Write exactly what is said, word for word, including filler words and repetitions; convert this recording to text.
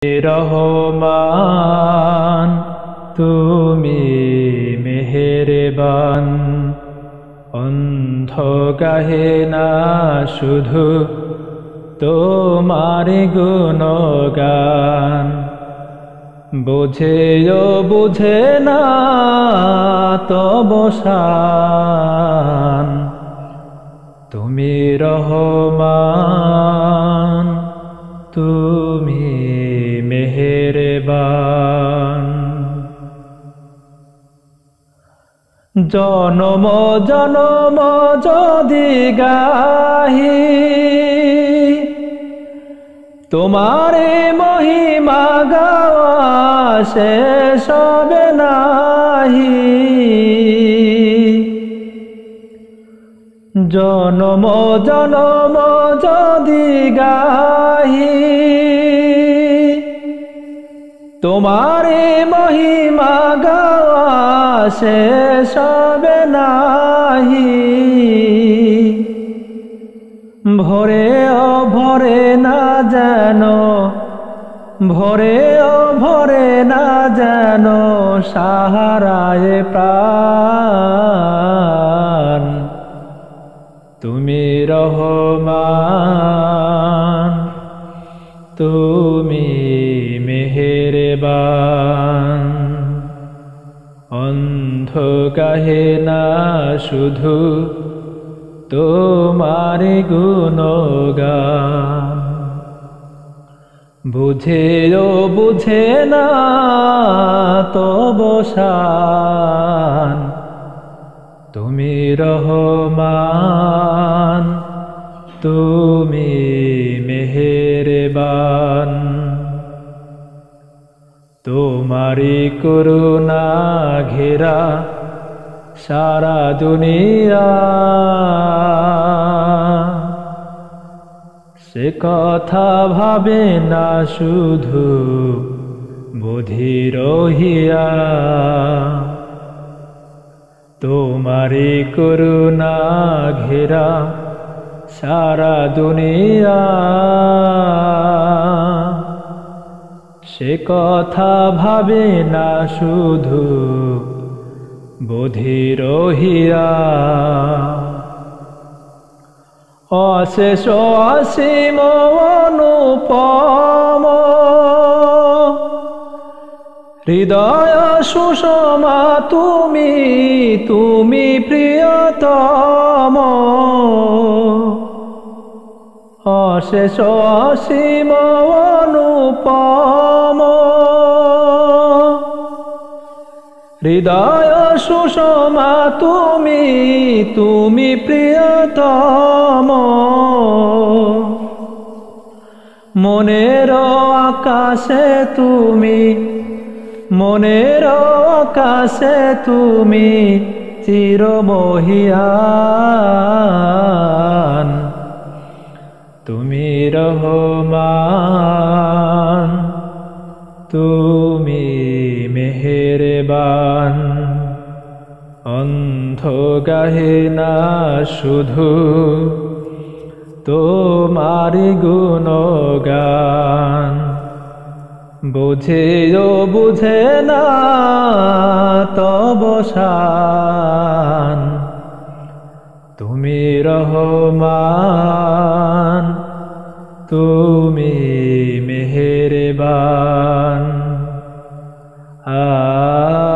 রহমান তুমি মেহেরবান, অন্ধ গাহে না শুধু তোমার গুণগান। বুঝেও বুঝে না তব শান, তুমি রহমান তুমি মেহেরবান। জনম জনম যদি গাহি তোমারে মহিমা গাওয়া শেষ হবে নাহি। জনম জনম যদি গাহি তোমারে মহিমা গাওয়া শেষ হবে নাহি। ভরে ও ভরে না যেন, ভরে ও ভরে না যেন সাহারায় প্রাণ, তুমি রহমান তুমি মেহেরবান। অন্ধ গাহে না শুধু তোমার গুণগান। বুঝেও বুঝে না তব শান, তুমি রহমান তুমি মেহেরবান। তোমারি করুণা ঘেরা সারা দুনিয়া, সে কথা ভাবে না শুধু বধির হিয়া। তোমারি করুণা ঘেরা সারা দুনিয়া, সে কথা ভাবে না শুধু বধির হিয়া। অশেষ অসীম অনুপম হৃদয় সুষমা তুমি, তুমি প্রিয়তম। অশেষ অসীম অনুপম হৃদয় সুষমা তুমি, তুমি প্রিয়তম। মনের আকাশে তুমি, মনের আকাশে তুমি চিরমহিয়ান, তুমি রহমান তুমি মেহেরবান। অন্ধ গাহে না শুধু তোমার গুণগান। বুঝেও বুঝে না তব শান, তুমি রহমান তুমি মেহেরবান। আ